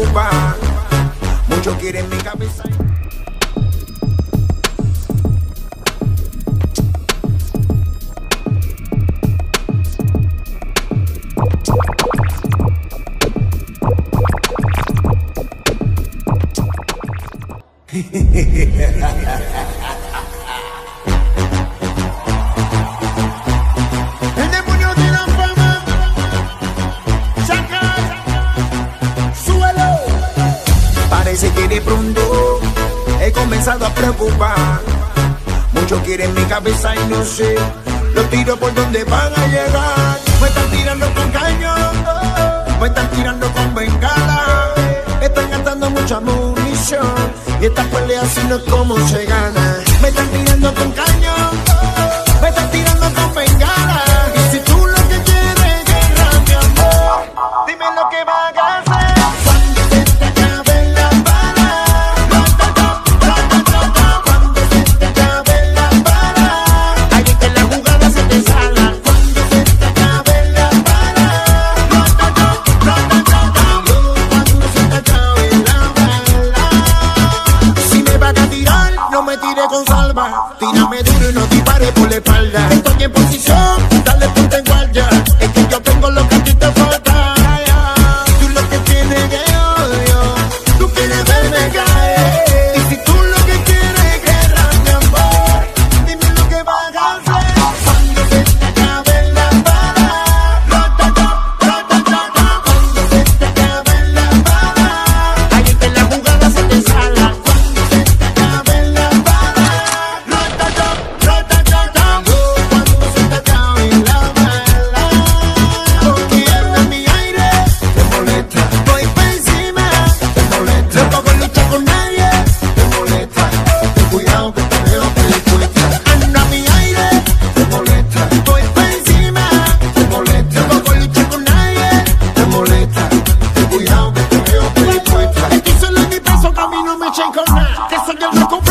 preocupa. Muchos quieren mi cabeza. El demonio de la fama, saca, suelo. Parece que de pronto he comenzado a preocupar. Muchos quieren mi cabeza y no sé los tiros por donde van a llegar. Me están tirando con cañón, me están tirando con bengala. Están gastando mucha munición y esta pelea así no es como se gana. Me están tirando con cañón, me están tirando con bengala. Y si tú lo que quieres es guerra, mi amor, dime lo que vas a hacer. Cuando se te acaben las balas, cuando se te acaben las balas, ahí es que la jugada se te sala. Cuando se te acaben las balas, cuando se te acaben las balas. Si me vas a tirar, no me tires con salva. Tírame duro y no dispare por la espalda. Estoy en posición, dale punta en guardia. Es que yo tengo lo que a ti te falta. Tú lo que tienes que odio, tú quieres verme caer. Y si tú lo que quieres es guerra, mi amor, dime lo que vas a hacer. Cuando se te acaben las balas, cuando se te acaben las balas, ahí es que la jugada se te sala. Cuando se te acaben las balas, cuando se te acaben las balas, porque anda mi aire, te molesta, voy pa' encima, te molesta, no puedo luchar con nadie, te molesta, ten cuidado que te veo predispuesta. Anda mi aire, te molesta, voy pa' encima, te molesta, no puedo luchar con nadie, te molesta, ten cuidado que te veo predispuesta. Es que solo en mi peso que a mí no me echen con nada, que soy el loco.